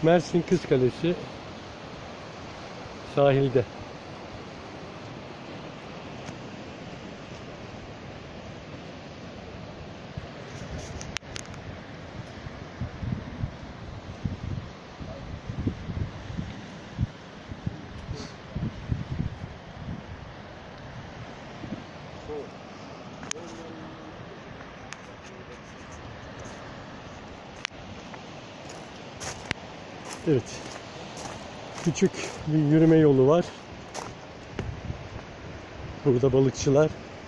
Mersin Kız Kalesi sahilde. Evet. Küçük bir yürüme yolu var. Burada balıkçılar.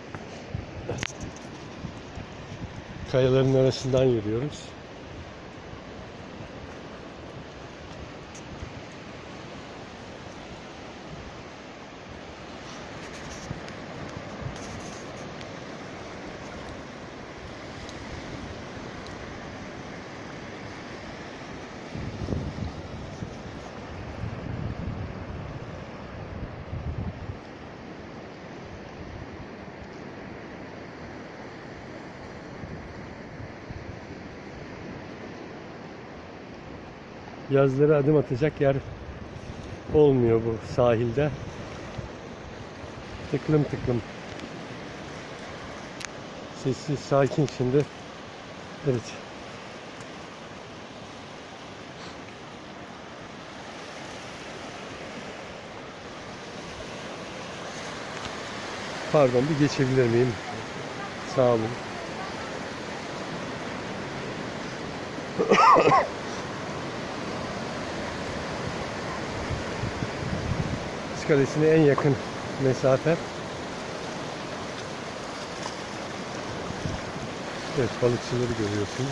Kayaların arasından yürüyoruz. Yazları adım atacak yer olmuyor bu sahilde. Tıklım tıklım. Sessiz, sakin şimdi. Evet. Pardon, bir geçebilir miyim? Sağ olun. Kız Kalesi'ne en yakın mesafe. Evet, balıkçıları görüyorsunuz.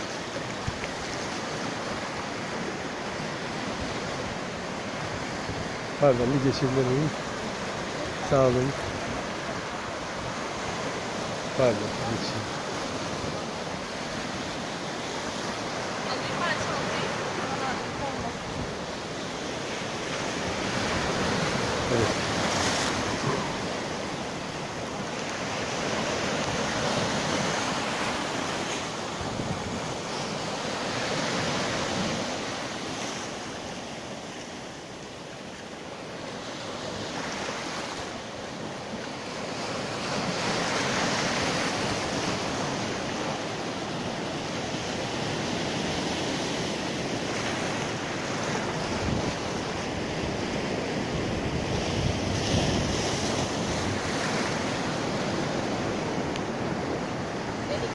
Pardon, bir geçebilir miyim? Sağ olun. Pardon, geçeyim.